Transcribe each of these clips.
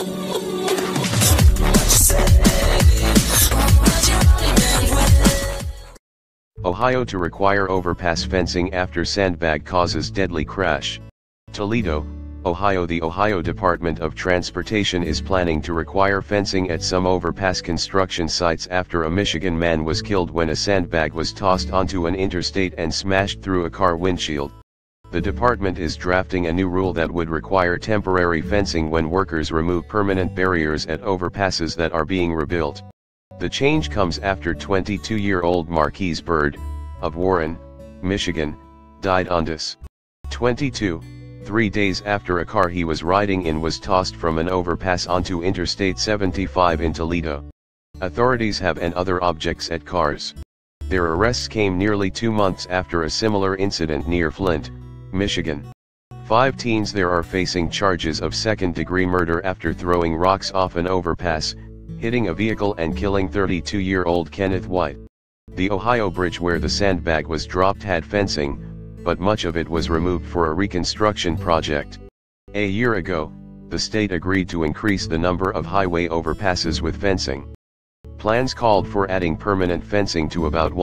Ohio to require overpass fencing after sandbag causes deadly crash. Toledo, Ohio. The Ohio Department of Transportation is planning to require fencing at some overpass construction sites after a Michigan man was killed when a sandbag was tossed onto an interstate and smashed through a car windshield. The department is drafting a new rule that would require temporary fencing when workers remove permanent barriers at overpasses that are being rebuilt. The change comes after 22-year-old Marquise Byrd, of Warren, Michigan, died on Dec. 22, 3 days after a car he was riding in was tossed from an overpass onto Interstate 75 in Toledo. Authorities have and other objects at cars. Their arrests came nearly 2 months after a similar incident near Flint, Michigan. 5 teens there are facing charges of second-degree murder after throwing rocks off an overpass, hitting a vehicle and killing 32-year-old Kenneth White. The Ohio bridge where the sandbag was dropped had fencing, but much of it was removed for a reconstruction project. A year ago, the state agreed to increase the number of highway overpasses with fencing. Plans called for adding permanent fencing to about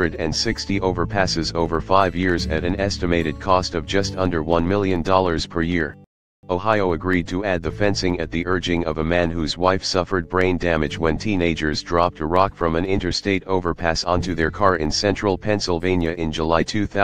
160 overpasses over 5 years at an estimated cost of just under $1 million per year. Ohio agreed to add the fencing at the urging of a man whose wife suffered brain damage when teenagers dropped a rock from an interstate overpass onto their car in central Pennsylvania in July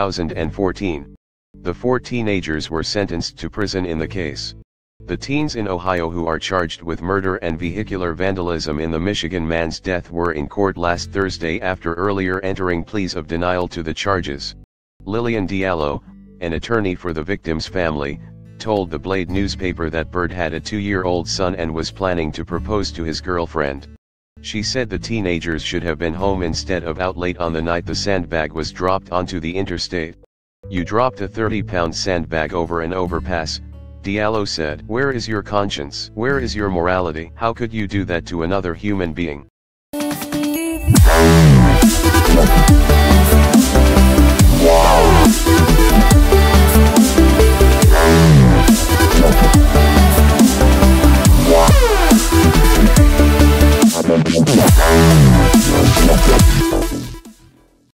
2014. The 4 teenagers were sentenced to prison in the case. The teens in Ohio who are charged with murder and vehicular vandalism in the Michigan man's death were in court last Thursday after earlier entering pleas of denial to the charges. Lillian Diallo, an attorney for the victim's family, told the Blade newspaper that Byrd had a 2-year-old son and was planning to propose to his girlfriend. She said the teenagers should have been home instead of out late on the night the sandbag was dropped onto the interstate. "You dropped a 30-pound sandbag over an overpass," Diallo said. "Where is your conscience? Where is your morality? How could you do that to another human being?" Wow.